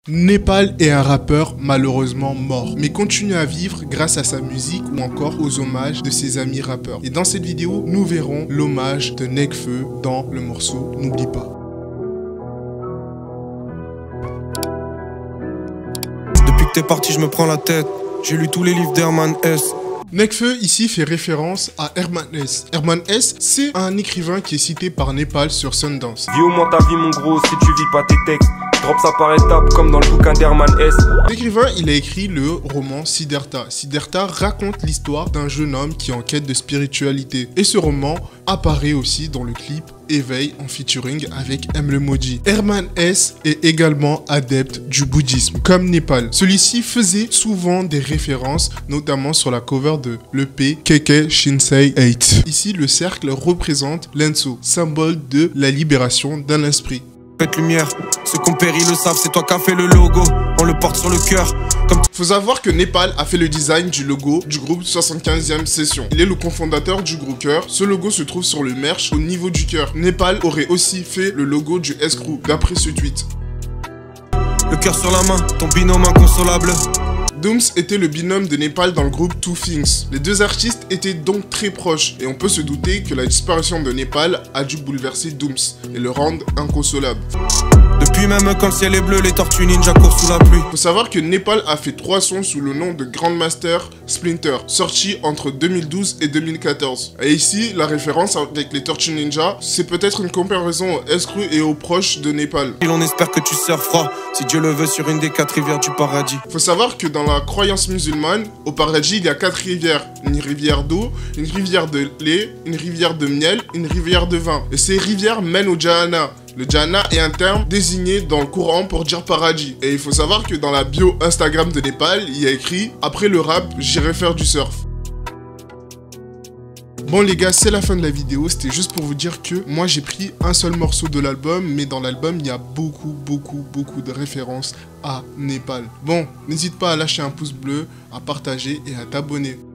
Népal est un rappeur malheureusement mort, mais continue à vivre grâce à sa musique ou encore aux hommages de ses amis rappeurs. Et dans cette vidéo, nous verrons l'hommage de Nekfeu dans le morceau N'oublie pas. Depuis que t'es parti, je me prends la tête. J'ai lu tous les livres d'Herman S. Nekfeu ici fait référence à Herman S. Herman S, c'est un écrivain qui est cité par Népal sur Sundance. Vis au moins ta vie mon gros si tu vis pas tes textes. Drop ça par étapes comme dans le bouquin d'Herman S. L'écrivain, il a écrit le roman Siddhartha. Siddhartha raconte l'histoire d'un jeune homme qui est en quête de spiritualité. Et ce roman apparaît aussi dans le clip Éveil en featuring avec M le Maudit. Herman S est également adepte du bouddhisme, comme Népal. Celui-ci faisait souvent des références, notamment sur la cover de l'EP Kekkei Shinsei 8. Ici, le cercle représente l'Enso, symbole de la libération d'un esprit. Faites lumière, ceux qu'on périt le savent, c'est toi qui as fait le logo. On le porte sur le cœur. Faut savoir que Népal a fait le design du logo du groupe 75e Session. Il est le cofondateur du groupe Cœur. Ce logo se trouve sur le merch au niveau du cœur. Népal aurait aussi fait le logo du S-Crew, d'après ce tweet. Le cœur sur la main, ton binôme inconsolable. Dooms était le binôme de Népal dans le groupe Two Things. Les deux artistes étaient donc très proches et on peut se douter que la disparition de Népal a dû bouleverser Dooms et le rendre inconsolable. Depuis même quand le ciel est bleu, les tortues ninja courent sous la pluie. Faut savoir que Népal a fait 3 sons sous le nom de Grandmaster Splinter, sortis entre 2012 et 2014. Et ici, la référence avec les tortues ninja, c'est peut-être une comparaison au S-Crew et aux proches de Népal. Et on espère que tu sers froid, si Dieu le veut, sur une des 4 rivières du paradis. Faut savoir que dans la croyance musulmane, au paradis, il y a 4 rivières. Une rivière d'eau, une rivière de lait, une rivière de miel, une rivière de vin. Et ces rivières mènent au Jahannam. Le Jahannam est un terme désigné dans le Coran pour dire paradis. Et il faut savoir que dans la bio Instagram de Népal, il y a écrit « Après le rap, j'irai faire du surf ». Bon les gars, c'est la fin de la vidéo, c'était juste pour vous dire que moi j'ai pris un seul morceau de l'album, mais dans l'album il y a beaucoup de références à Népal. Bon, n'hésite pas à lâcher un pouce bleu, à partager et à t'abonner.